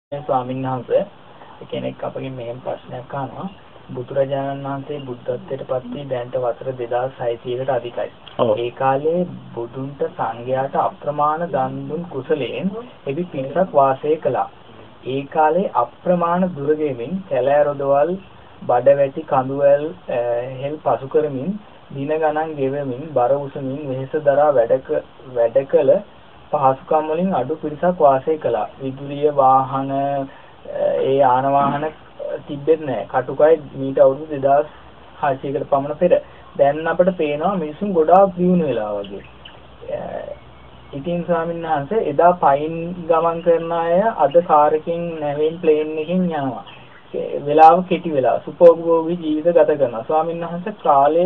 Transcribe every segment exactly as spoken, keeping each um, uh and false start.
ස්වාමීන් වහන්සේ කෙනෙක් අපගෙන් මෙහෙම ප්‍රශ්නයක් අහනවා. බුදුරජාණන් වහන්සේ බුද්ධත්වයට පත් වී දැනට වසර දෙදාස් හයසීයකට අධිකයි. ඒ කාලේ බුදුන්ට සංඝයාට අප්‍රමාණ දන් දුන් කුසලයෙන් එවි පිරිසක් වාසය කළා. ඒ කාලේ අප්‍රමාණ දුර ගෙමින් කැලෑ රොදවල් බඩවැටි කඳුවැල් හෙල් පසු කරමින් දින ගණන් ගෙවමින් බර උසමින් වෙහෙස දරා වැඩ වැඩ කළ පහසුකම් වලින් අඩු පිරිසක් වාසය කළා. විදුලිය වාහන ඒ යාන වාහන තිබෙන්නේ නැහැ. කටුකය මීට අවුරුදු දෙදාස් හයසීයකට පමණ පෙර. දැන් අපිට පේනවා මිනිසුන් ගොඩාක් දියුණු වෙලා වගේ. ඉතින් ස්වාමීන් වහන්සේ එදා පයින් ගමන් කරන අය අද කාර් එකකින් නැවෙන් ප්ලේන් එකකින් යනවා. වෙලාව කෙටි වෙලා සුඛෝපභෝගී ජීවිත ගත කරනවා. ස්වාමීන් වහන්සේ කාලය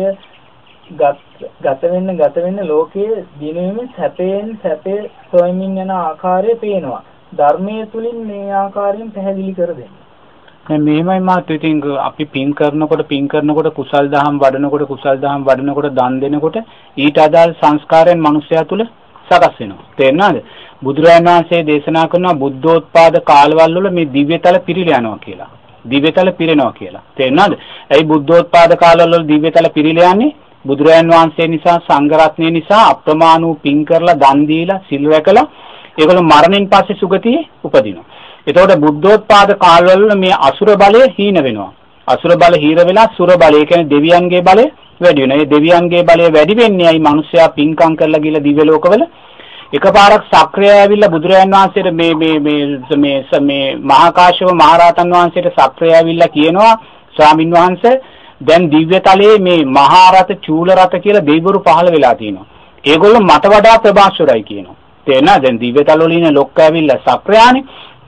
ගත වෙන්න ගත වෙන්න ලෝකයේ දිනෙම සැපයෙන් සැපේ සොයමින් යන ආකාරය පේනවා. ධර්මයේ තුලින් මේ ආකාරයෙන් පැහැදිලි කර දෙන්න. දැන් මෙහෙමයි මාත් ඉතින් අපි පින් කරනකොට පින් කරනකොට කුසල් දහම් වඩනකොට කුසල් දහම් වඩනකොට දන් දෙනකොට ඊට අදාළ සංස්කාරයන් මනුස්සයා තුල සකස් වෙනවා. තේරෙනවද? බුදුරජාණන් වහන්සේ දේශනා කරනවා බුද්ධෝත්පාද කාලවල වල මේ දිව්‍යතල පිරීලා යනවා කියලා. දිව්‍යතල පිරෙනවා කියලා. තේරෙනවද? ඒ බුද්ධෝත්පාද කාලවල වල දිව්‍යතල පිරීලා යන්නේ බුදුරජාන් වහන්සේ නිසා සංඝ රත්නය නිසා අප්‍රමාණ වූ පින් කරලා දන් දීලා සිල් රැකලා ඒගොල්ලෝ මරණයෙන් පස්සේ සුගතියේ උපදිනවා. එතකොට බුද්ධෝත්පාද කාලවල මේ අසුර බලය හීන වෙනවා. අසුර බල හීර වෙලා සුර බලය කියන්නේ දෙවියන්ගේ බලය වැඩි වෙනවා. මේ දෙවියන්ගේ බලය වැඩි වෙන්නේ අයි මිනිස්සයා පින්කම් කරලා ගිහලා දිව්‍ය ලෝකවල එකපාරක් සක්‍රිය ඇවිල්ලා බුදුරජාන් වහන්සේට මේ මේ මේ මේ මේ මහා කාශ්‍යප මහ රහතන් වහන්සේට සක්‍රිය ඇවිල්ලා කියනවා ස්වාමින් වහන්සේ දැන් දිව්‍යතලයේ මේ මහා රත චූල රත කියලා දෙවිවරු පහළ වෙලා තිනවා. ඒගොල්ලෝ මට වඩා ප්‍රභාස්වරයි කියනවා. තේරෙනවද? දැන් දිව්‍යතල වල ඉන්න ලොක්ක ඇවිල්ලා සක්‍රයානේ.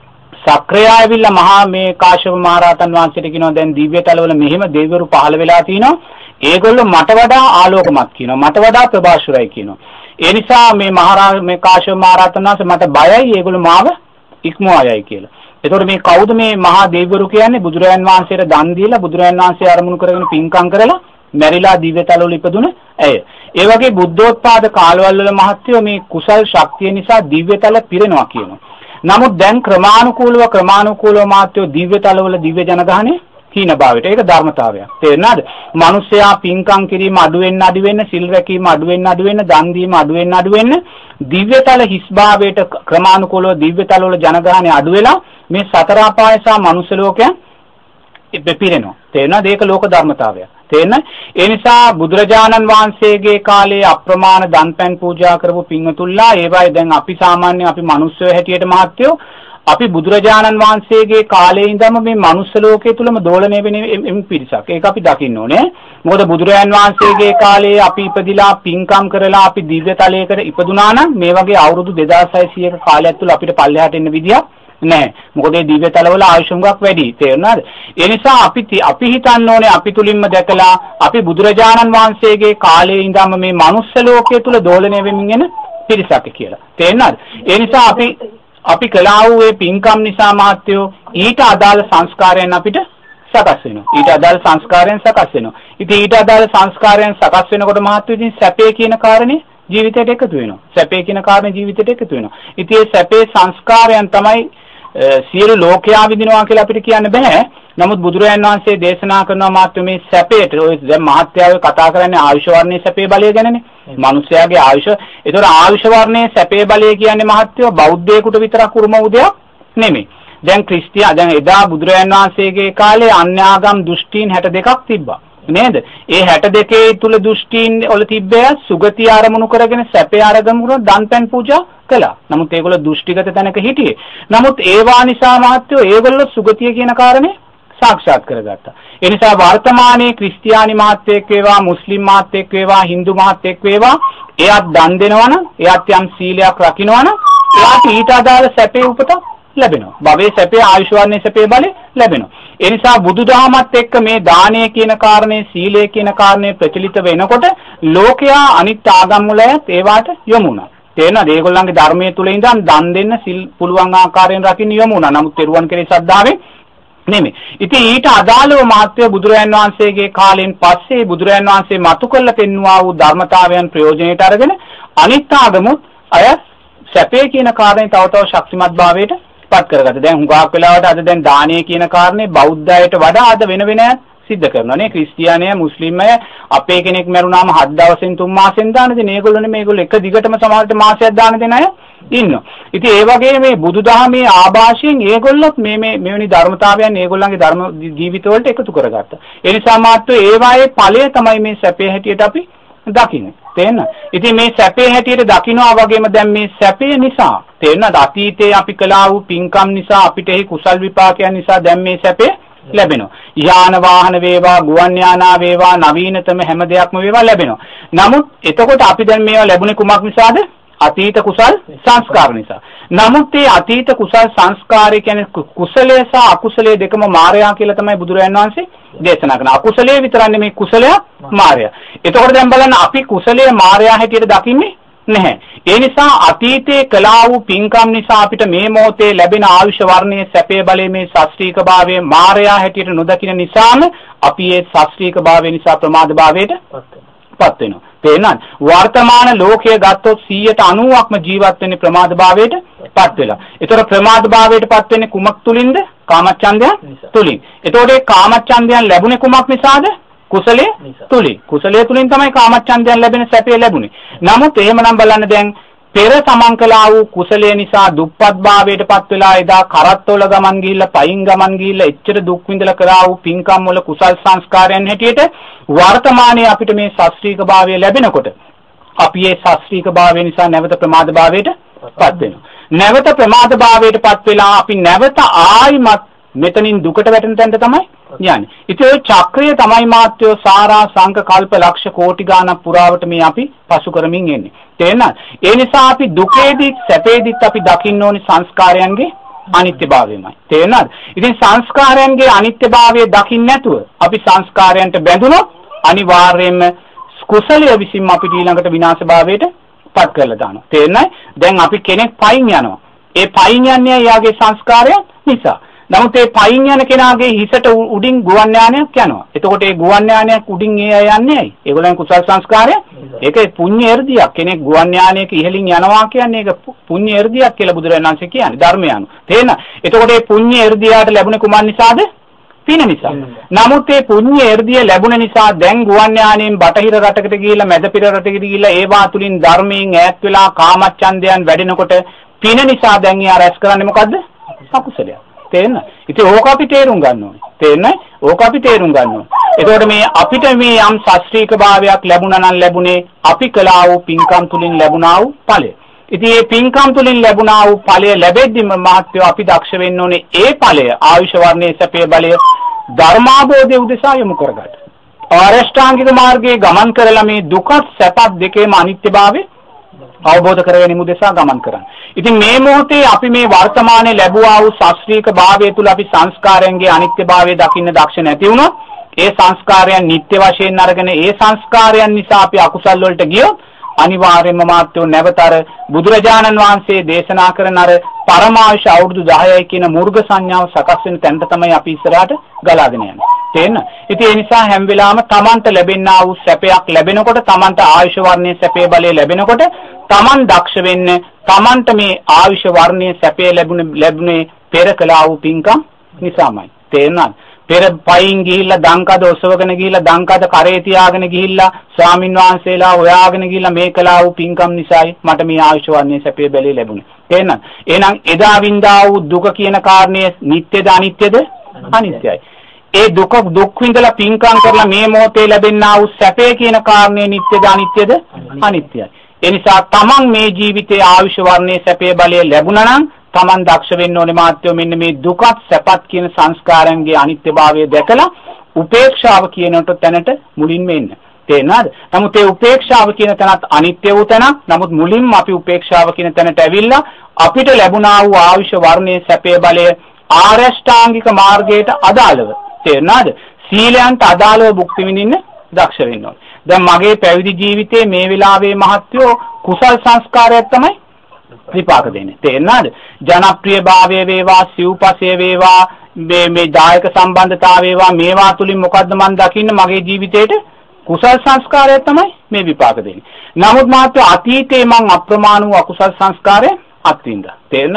සක්‍රයා ඇවිල්ලා මහා මේ කාශ්‍යප මහ රහතන් වහන්සේට කියනවා දැන් දිව්‍යතල වල මෙහෙම දෙවිවරු පහළ වෙලා තිනවා. ඒගොල්ලෝ මට වඩා ආලෝකමත් කියනවා. මට වඩා ප්‍රභාස්වරයි කියනවා. ඒ නිසා මේ මහා මේ කාශ්‍යප මහ රහතන් වහන්සේ මට බයයි ඒගොල්ලෝ මාව ඉක්මවා යයි කියලා. එතකොට මේ කවුද මේ මහා දෙවිවරු කියන්නේ? බුදුරජාන් වහන්සේට දන් දීලා බුදුරජාන් වහන්සේ අරමුණු කරගෙන පින්කම් කරලා මැරිලා දිව්‍යතල වල ඉපදුන ඇය. ඒ වගේ බුද්ධෝත්පාද කාලවල වල මහත්යෝ මේ කුසල් ශක්තිය නිසා දිව්‍යතල පිරෙනවා කියනවා. නමුත් දැන් ක්‍රමානුකූලව ක්‍රමානුකූලව මහත්යෝ දිව්‍යතල වල දිව්‍ය ජනගහනේ හීන භාවයට. ඒක ධර්මතාවයක්. තේරෙනවද? මිනිස්සයා පින්කම් කිරීම අඩු වෙන්න අඩු වෙන්න සිල් රැකීම අඩු වෙන්න අඩු වෙන්න දන් දීම අඩු වෙන්න අඩු වෙන්න දිව්‍යතල හිස් භාවයට ක්‍රමානුකූලව දිව්‍යතල වල ජනගහනේ අඩු වෙලා මේ සතර අපාය සහ මනුෂ්‍ය ලෝකයන් පිරෙනවා. තේරෙනවද? ඒක ලෝක ධර්මතාවයක්. තේරෙනවද? ඒ නිසා බුදුරජාණන් වහන්සේගේ කාලේ අප්‍රමාණ දන්පැන් පූජා කරපු පින්වතුන්ලා ඒවයි දැන් අපි සාමාන්‍ය අපි මනුස්සයෝ හැටියට මහත්යෝ අපි බුදුරජාණන් වහන්සේගේ කාලේ ඉඳන්ම මේ මනුෂ්‍ය ලෝකයේ තුලම දෝලණය වෙන පිරිසක්. ඒක අපි දකින්න ඕනේ. මොකද බුදුරජාණන් වහන්සේගේ කාලේ අපි ඉපදිලා පින්කම් කරලා අපි දිව්‍යතලයකට ඉපදුනා නම් මේ වගේ අවුරුදු දෙදාස් හයසීයක කාලයක් තුල අපිට පල්ලෙහාට එන්න විදියක් නැහැ. මොකද මේ දිව්‍යතලවල ආයුෂ හුඟක් වැඩි. තේරුණාද? ඒ නිසා අපි අපි හිතන්න ඕනේ අපි තුලින්ම දැකලා අපි බුදුරජාණන් වහන්සේගේ කාලේ ඉඳන්ම මේ මනුෂ්‍ය ලෝකයේ තුල දෝලණය වෙමින් එන පිරිසක් කියලා. තේරුණාද? ඒ නිසා අපි අපි කළා වූ මේ පින්කම් නිසා මහත්යෝ ඊට අදාළ සංස්කාරයන් අපිට සකස් වෙනවා. ඊට අදාළ සංස්කාරයන් සකස් වෙනවා. ඉතින් ඊට අදාළ සංස්කාරයන් සකස් වෙනකොට මහත්යෝ ඉතින් සැපේ කියන කාරණේ ජීවිතයට එකතු වෙනවා. සැපේ කියන කාරණේ ජීවිතයට එකතු වෙනවා. ඉතින් මේ සැපේ සංස්කාරයන් තමයි සියලු ලෝකයා විඳිනවා කියලා අපිට කියන්න බෑ. නමුත් බුදුරජාණන් වහන්සේ දේශනා කරනවා මාත්‍ය මේ සැපේට ඔය දැන් මහත්යාවේ කතා කරන්නේ ආයුෂ වර්ණයේ සැපේ බලය ගැනනේ. මිනිස්යාගේ ආයුෂ. ඒතකොට ආයුෂ වර්ණයේ සැපේ බලය කියන්නේ මහත්යෝ බෞද්ධයෙකුට විතරක් උරුම වූ දෙයක් නෙමෙයි. දැන් ක්‍රිස්තියා දැන් එදා බුදුරජාණන් වහන්සේගේ කාලේ අන්‍යාගම් දෘෂ්ටීන් හැට දෙකක් තිබ්බා. නේද? ඒ හැට දෙකේ තුල දෘෂ්ටීන් වල තිබ්බේ සුගතිය ආරමුණු කරගෙන සැපේ ආරමුණු කරන දන්පැන් පූජා කළා. නමුත් ඒගොල්ලෝ දෘෂ්ටිගත තැනක හිටියේ. නමුත් ඒවා නිසා මහත්යෝ ඒගොල්ලෝ සුගතිය කියන කාරණේ සාක්ෂාත් කරගත්තා. ඒ නිසා වර්තමානයේ ක්‍රිස්තියානි මහත්යෙක් වේවා, මුස්ලිම් මහත්යෙක් වේවා, හින්දු මහත්යෙක් වේවා, එයාත් දන් දෙනවනම්, එයාත් යම් සීලයක් රකින්නවනම්, එයාට ඊට අදාළ සැපේ උපත ලැබෙනවා. භවයේ සැපේ ආයුෂ වර්ණයේ සැපේ බලය ලැබෙනවා. ඒ නිසා බුදුදහමත් එක්ක මේ දානය කියන කාරණේ, සීලය කියන කාරණේ ප්‍රචලිත වෙනකොට ලෝකයා අනිත් ආගම් වලත් ඒවට යොමු වුණා. තේරෙනවද? ඒගොල්ලන්ගේ ධර්මයේ තුල ඉඳන් දන් දෙන්න සිල් පුළුවන් ආකාරයෙන් රකින්න යොමු වුණා. නමුත් තෙරුවන් කෙරේ ශ්‍රද්ධාවෙන් නෙමෙයි. ඉතින් ඊට අදාළව මාත්‍ය බුදුරජාන් වහන්සේගේ කාලෙන් පස්සේ බුදුරජාන් වහන්සේ මතු කළ පෙන්වුවා වූ ධර්මතාවයන් ප්‍රයෝජනෙට අරගෙන අනිත් ආගමුත් අය සැපේ කියන කාරණේ තව තව ශක්තිමත් භාවයට පත් කරගත්තා. දැන් හුඟක් වෙලාවට අද දැන් දානීය කියන කාරණේ බෞද්ධයට වඩා අද වෙන වෙන සිද්ධ කරනවා නේ. ක්‍රිස්තියානිය මුස්ලිම් අය අපේ කෙනෙක් මරුණාම හත් දවසෙන් තුන් මාසෙන් දාන දෙන. මේගොල්ලෝනේ මේගොල්ලෝ එක දිගටම සමහරට මාසයක් දාන දෙන අය ඉන්නවා. ඉතින් ඒ වගේ මේ බුදුදහමේ ආభాෂයෙන් ඒගොල්ලොත් මේ මේ මෙවැනි ධර්මතාවයන් ඒගොල්ලන්ගේ ධර්ම ජීවිතවලට එකතු කරගත්තා. ඒ නිසා මාත්‍ර ඒවායේ ඵලය තමයි මේ සැපේ හැටියට අපි දකින්නේ. තේන්න. ඉතින් මේ සැපේ හැටියට දකින්නවා වගේම දැන් මේ සැපේ නිසා තේන්නද අතීතයේ අපි කළා වූ පින්කම් නිසා අපිට එහි කුසල් විපාකයන් නිසා දැන් මේ සැපේ ලැබෙනවා. යාන වාහන වේවා, ගුවන් යානා වේවා, නවීනතම හැම දෙයක්ම වේවා ලැබෙනවා. නමුත් එතකොට අපි දැන් මේවා ලැබුණේ කුමක් නිසාද? අතීත කුසල් සංස්කාර නිසා. නමුත් මේ අතීත කුසල් සංස්කාරය කියන්නේ කුසලයේ සහ අකුසලයේ දෙකම මායя කියලා තමයි බුදුරජාණන් වහන්සේ දේශනා කරන්නේ. අකුසලයේ විතරක් නෙමෙයි කුසලය මායя. එතකොට දැන් බලන්න අපි කුසලයේ මායя හැටියට දකින්නේ නැහැ. ඒ නිසා අතීතයේ කළා වූ පින්කම් නිසා අපිට මේ මොහොතේ ලැබෙන ආයුෂ වර්ණයේ සැපේ බලයේ මේ ශාස්ත්‍රීක භාවයේ මායя හැටියට නොදකින නිසාම අපි මේ ශාස්ත්‍රීක භාවය නිසා ප්‍රමාද භාවයට පත් වෙනවා. තේනත් වර්තමාන ලෝකයේ ගත්තොත් සීයට අනූවක්ම ජීවත් වෙන්නේ ප්‍රමාද භාවයට පත් වෙලා. ඒතර ප්‍රමාද භාවයට පත් වෙන්නේ කුමක් තුලින්ද? කාමච්ඡන්දයන් තුලින්. ඒතකොට ඒ කාමච්ඡන්දයන් ලැබුණේ කුමක් නිසාද? කුසලයේ තුලින්. කුසලයේ තුලින් තමයි කාමච්ඡන්දයන් ලැබෙන සැපේ ලැබුණේ. නමුත් එහෙමනම් බලන්න දැන් පෙර සමන් කළා වූ කුසලයේ නිසා දුප්පත් භාවයට පත් වෙලා එදා කරත්තවල ගමන් ගිහිල්ලා පයින් ගමන් ගිහිල්ලා එච්චර දුක් විඳලා කරා වූ පින්කම් වල කුසල් සංස්කාරයන් හැටියට වර්තමානයේ අපිට මේ ශාස්ත්‍රීක භාවය ලැබෙනකොට අපි මේ ශාස්ත්‍රීක භාවය නිසා නැවත ප්‍රමාද භාවයට පත් වෙනවා. නැවත ප්‍රමාද භාවයට පත් වෙලා අපි නැවත ආයිමත් මෙතනින් දුකට වැටෙන තැනට තමයි යන්නේ. ඉතින් ඒ චක්‍රය තමයි මාත්‍යෝ සාරා සංක කල්ප ලක්ෂ කෝටි ගාණක් පුරාවට මේ අපි පසු කරමින් එන්නේ. තේරෙනවද? ඒ නිසා අපි දුකේදී සැපේදීත් අපි දකින්න ඕනි සංස්කාරයන්ගේ අනිත්‍යභාවයමයි. තේරෙනවද? ඉතින් සංස්කාරයන්ගේ අනිත්‍යභාවය දකින්න නැතුව අපි සංස්කාරයන්ට බැඳුනොත් අනිවාර්යයෙන්ම කුසලයේ විසින් අපිට ඊළඟට විනාශභාවයට පත් කරලා දානවා. තේරෙනවද? දැන් අපි කෙනෙක් පයින් යනවා. ඒ පයින් යන්නේ යාගේ සංස්කාරයන් නිසා. නමුත් ඒ පයින් යන කෙනාගේ හිසට උඩින් ගුවන් යානයක් යනවා. එතකොට ඒ ගුවන් යානයක් උඩින් ඒ යන්නේ ඇයි? ඒගොල්ලන් කුසල් සංස්කාරය. ඒක පුණ්‍ය එර්ධියක්. කෙනෙක් ගුවන් යානයක ඉහළින් යනවා කියන්නේ ඒක පුණ්‍ය එර්ධියක් කියලා බුදුරජාණන් වහන්සේ කියන්නේ ධර්මය අනුව. තේරෙනවද? එතකොට ඒ පුණ්‍ය එර්ධියට ලැබුණේ කුමන් නිසාද? පින නිසා. නමුත් ඒ පුණ්‍ය එර්ධිය ලැබුණ නිසා දැන් ගුවන් යානයෙන් බටහිර රටකට ගිහිල්ලා මැද පිර රටකට ගිහිල්ලා ඒවා තුලින් ධර්මයෙන් ඈත් වෙලා කාමච්ඡන්දයන් වැඩෙනකොට පින නිසා දැන් එයා රැස් කරන්නේ මොකද්ද? අකුසලයක්. තේරෙනවද? ඉතින් ඕක අපි තේරුම් ගන්න ඕනේ. තේරෙනවද? ඕක අපි තේරුම් ගන්න ඕනේ. එතකොට මේ අපිට මේ යම් ශාස්ත්‍රීක භාවයක් ලැබුණා නම් ලැබුණේ අපි කළා වූ පින්කම් තුලින් ලැබුණා වූ ඵලය. ඉතින් මේ පින්කම් තුලින් ලැබුණා වූ ඵලය ලැබෙද්දිම මහත්වෝ අපි දක්ෂ වෙන්න ඕනේ ඒ ඵලය ආයුෂ වර්ණයේ සැපේ බලය ධර්මාභෝධය උදෙසා යොමු කරගන්න. ආරෂ්ඨාංගික මාර්ගයේ ගමන් කරලා මේ දුක සැපත් දෙකේම අනිත්‍යභාවය අවබෝධ කරගැනීම උදෙසා ගමන් කරන්න. ඉතින් මේ මොහොතේ අපි මේ වර්තමානයේ ලැබුවා වූ ශාස්ත්‍රීක භාවය තුල අපි සංස්කාරයන්ගේ අනිත්‍යභාවය දකින්න දක්ෂ නැති වුණොත් ඒ සංස්කාරයන් නිට්ටය වශයෙන් අරගෙන ඒ සංස්කාරයන් නිසා අපි අකුසල් වලට ගියොත් අනිවාර්යයෙන්ම මාත්‍යෝ නැවතර බුදුරජාණන් වහන්සේ දේශනා කරන අර පරමාවශ අවුරුදු දහයයි කියන මුර්ග සංඥාව සකස් වෙන තැනට තමයි අපි ඉස්සරහට ගලාගෙන යන්නේ. තේන්න? ඉතින් ඒ නිසා හැම වෙලාවම Tamanට ලැබෙනා වූ සැපයක් ලැබෙනකොට Tamanට ආයුෂ වර්ණයේ සැපේ බලය ලැබෙනකොට Taman දක්ෂ වෙන්න Tamanට මේ ආයුෂ වර්ණයේ සැපේ ලැබුණේ ලැබුණේ පෙර කළා වූ පින්කම් නිසාමයි. තේරුණාද? පෙර පයින් ගිහිල්ලා දංකද ඔසවගෙන ගිහිල්ලා දංකද කරේ තියාගෙන ගිහිල්ලා ස්වාමින් වහන්සේලා හොයාගෙන ගිහිල්ලා මේ කළා වූ පින්කම් නිසායි මට මේ ආයුෂ වර්ණයේ සැපේ බැලේ ලැබුණේ. තේරෙනවද? එහෙනම් එදා වින්දා වූ දුක කියන කාරණය නිට්ටයද අනිත්‍යද? අනිත්‍යයි. ඒ දුක දුක් විඳලා පින්කම් කරලා මේ මොහොතේ ලැබෙනා වූ සැපේ කියන කාරණය නිට්ටයද අනිත්‍යද? අනිත්‍යයි. ඒ නිසා තමන් මේ ජීවිතයේ ආයුෂ වර්ණයේ සැපේ බලය ලැබුණා නම් තමන් දක්ෂ වෙන්න ඕනේ මාත්‍යෝ මෙන්න මේ දුකත් සැපත් කියන සංස්කාරයන්ගේ අනිත්‍යභාවය දැකලා උපේක්ෂාව කියනට තැනට මුලින්ම එන්න. තේරෙනවද? නමුත් ඒ උපේක්ෂාව කියන තැනත් අනිත්‍ය වූ තැනක්. නමුත් මුලින්ම අපි උපේක්ෂාව කියන තැනට ඇවිල්ලා අපිට ලැබුණා වූ ආයුෂ වර්ණයේ සැපේ බලය ආරෂ්ඨාංගික මාර්ගයට අදාළව තේරෙනවද? සීලයන්ට අදාළව භුක්ති විඳින්න දක්ෂ වෙන්න ඕනේ. දැන් මගේ පැවිදි ජීවිතයේ මේ වෙලාවේ මහත්වෝ කුසල් සංස්කාරයක් තමයි විපාක දෙන්නේ. තේරෙනවද? ජනප්‍රියභාවය වේවා, සිව්පසය වේවා, මේ මේ දායක සම්බන්ධතාව වේවා, මේවා තුලින් මොකද්ද මම දකින්නේ මගේ ජීවිතේට කුසල් සංස්කාරයක් තමයි මේ විපාක දෙන්නේ. නමුත් මාත්‍ය අතීතේ මං අප්‍රමාණ වූ අකුසල් සංස්කාරය අත්විඳා. තේරෙනවද?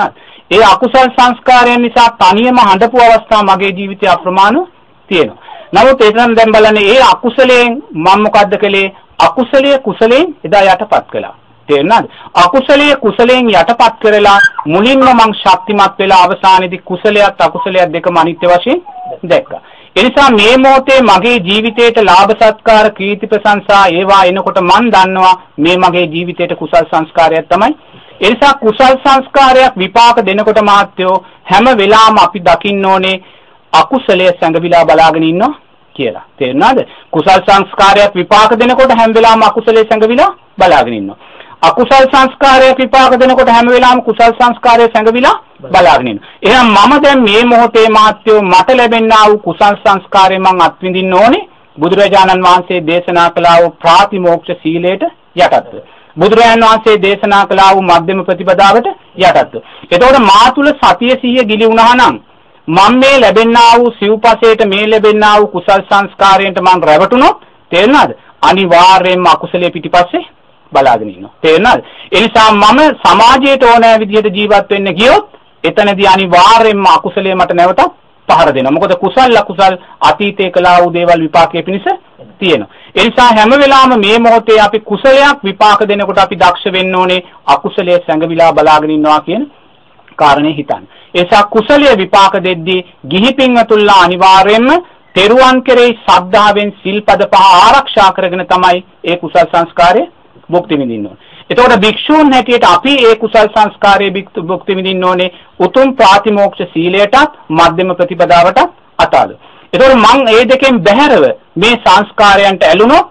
ඒ අකුසල් සංස්කාරයන් නිසා තනියම හඬපු අවස්ථා මගේ ජීවිතය අප්‍රමාණ තියෙනවා. නමුත් ඒතරම් දැන් බලන්න ඒ අකුසලයෙන් මම මොකද්ද කළේ? අකුසලයේ කුසලයෙන් එදා යටපත් කළා. තේරුණාද? අකුසලයේ කුසලයෙන් යටපත් කරලා මුලින්ම මං ශක්තිමත් වෙලා අවසානයේදී කුසලයක් අකුසලයක් දෙකම අනිත්‍ය වශයෙන් දැක්කා. ඒ නිසා මේ මොහොතේ මගේ ජීවිතේට ලාභ සත්කාර කීර්ති ප්‍රශංසා ඒවා එනකොට මං දන්නවා මේ මගේ ජීවිතේට කුසල් සංස්කාරයක් තමයි. ඒ නිසා කුසල් සංස්කාරයක් විපාක දෙනකොට මාත්‍යෝ හැම වෙලාවම අපි දකින්න ඕනේ අකුසලයේ සැඟවිලා බලාගෙන ඉන්නවා කියලා. තේරුණාද? කුසල් සංස්කාරයක් විපාක දෙනකොට හැම වෙලාවම අකුසලයේ සැඟවිලා බලාගෙන ඉන්නවා. අකුසල් සංස්කාරයක් විපාක දෙනකොට හැම වෙලාවම කුසල් සංස්කාරය සැඟවිලා බලාගෙන ඉන්නවා. එහෙනම් මම දැන් මේ මොහොතේ මාත්‍යෝ මට ලැබෙනා වූ කුසල් සංස්කාරය මං අත්විඳින්න ඕනේ බුදුරජාණන් වහන්සේ දේශනා කළා වූ ප්‍රාතිමෝක්ෂ සීලයට යටත්ව. බුදුරජාණන් වහන්සේ දේශනා කළා වූ මධ්‍යම ප්‍රතිපදාවට යටත්ව. එතකොට මා තුල සතිය සිහිය ගිලි වුණා නම් මම මේ ලැබෙනා වූ සිව්පසේට මේ ලැබෙනා වූ කුසල් සංස්කාරයන්ට මම රැවටුනොත් තේරෙනවද? අනිවාර්යයෙන්ම අකුසලයේ පිටිපස්සේ බලාගෙන ඉන්නවා. තේරෙනවද? ඒ නිසා මම සමාජයට ඕනෑ විදිහට ජීවත් වෙන්න ගියොත් එතනදී අනිවාර්යයෙන්ම අකුසලයේ මට නැවත පහර දෙනවා. මොකද කුසල් අකුසල් අතීතයේ කළා වූ දේවල් විපාකයේ පිණිස තියෙනවා. ඒ නිසා හැම වෙලාවෙම මේ මොහොතේ අපි කුසලයක් විපාක දෙනකොට අපි දක්ෂ වෙන්න ඕනේ අකුසලයේ සැඟවිලා බලාගෙන ඉන්නවා කියන කාරණේ හිතන්න. ඒ නිසා කුසලයේ විපාක දෙද්දී ගිහි පින්වතුන්ලා අනිවාර්යයෙන්ම තෙරුවන් කෙරෙහි ශ්‍රද්ධාවෙන් සිල්පද පහ ආරක්ෂා කරගෙන තමයි ඒ කුසල් සංස්කාරය භුක්ති විඳින්න ඕනේ. එතකොට භික්ෂූන් හැටියට අපි ඒ කුසල් සංස්කාරයේ භුක්ති විඳින්න ඕනේ උතුම් ප්‍රාතිමෝක්ෂ සීලයටත් මධ්‍යම ප්‍රතිපදාවටත් අතාල. එතකොට මං ඒ දෙකෙන් බැහැරව මේ සංස්කාරයන්ට ඇලුනොත්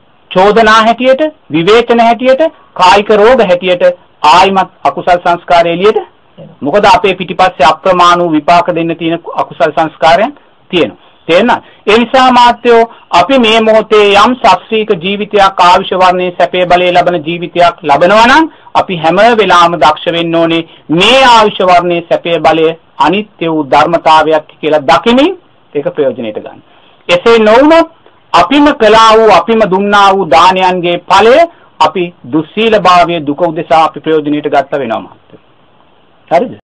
චෝදනා හැටියට, විවේචන හැටියට, කායික රෝග හැටියට ආයිමත් අකුසල් සංස්කාරය එළියට. මොකද අපේ පිටිපස්සේ අප්‍රමාණ වූ විපාක දෙන්න තියෙන අකුසල් සංස්කාරයන් තියෙනවා. තේරෙනවද? ඒ නිසා මාත්‍යෝ අපි මේ මොහොතේ යම් ශාස්ත්‍රීය ජීවිතයක් ආයුෂ වර්ණයේ සැපේ බලයේ ලබන ජීවිතයක් ලබනවා නම් අපි හැම වෙලාවම දක්ෂ වෙන්න ඕනේ මේ ආයුෂ වර්ණයේ සැපේ බලය අනිත්‍ය වූ ධර්මතාවයක් කියලා දකිමින් ඒක ප්‍රයෝජනෙට ගන්න. එසේ නොවුනොත් අපිම කළා වූ අපිම දුන්නා වූ දානයන්ගේ ඵලය අපි දුස්සීලභාවයේ දුක උදෙසා අපි ප්‍රයෝජනෙට ගත්ත වෙනවා මාත්‍යෝ. හරිද?